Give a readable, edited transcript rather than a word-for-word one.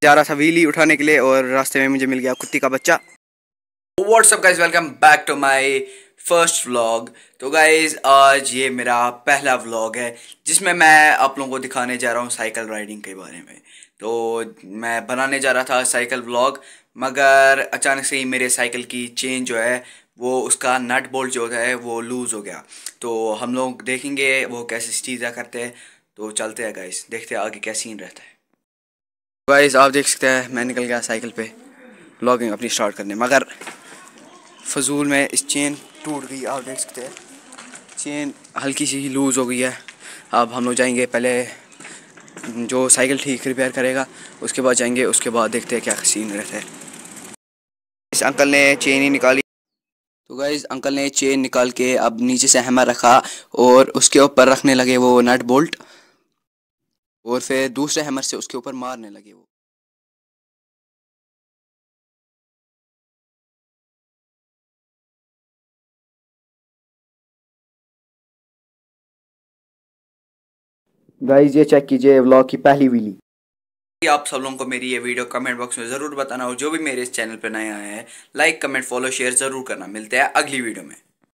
जा रहा था व्हीली उठाने के लिए और रास्ते में मुझे मिल गया कुत्ती का बच्चा। What's up guys, welcome back to my first vlog. तो गाइस आज ये मेरा पहला व्लॉग है जिसमें मैं आप लोगों को दिखाने जा रहा हूँ साइकिल राइडिंग के बारे में। तो मैं बनाने जा रहा था साइकिल व्लॉग, मगर अचानक से ही मेरे साइकिल की चेन जो है वो उसका नट बोल्ट जो है वो लूज़ हो गया। तो हम लोग देखेंगे वो कैसे स्टीज़ा करते हैं। तो चलते हैं गाइस, देखते हैं आगे क्या सीन रहता है। गाइस आप देख सकते हैं मैं निकल गया साइकिल पे व्लॉगिंग अपनी स्टार्ट करने, मगर फजूल में इस चेन टूट गई। आप देख सकते हैं चेन हल्की सी ही लूज़ हो गई है। अब हम लोग जाएंगे, पहले जो साइकिल ठीक रिपेयर करेगा उसके बाद जाएंगे, उसके बाद देखते हैं क्या सीन रहता है। इस अंकल ने चेन ही निकाली। तो गाइस अंकल ने चेन निकाल के अब नीचे से हैमर रखा और उसके ऊपर रखने लगे वो नट बोल्ट, और फिर दूसरे हैमर से उसके ऊपर मारने लगे वो। गाइस ये चेक कीजिए व्लॉग की पहली व्हीली। आप सब लोगों को मेरी ये वीडियो कमेंट बॉक्स में ज़रूर बताना, और जो भी मेरे इस चैनल पर नए आए हैं लाइक कमेंट फॉलो शेयर ज़रूर करना। मिलते हैं अगली वीडियो में।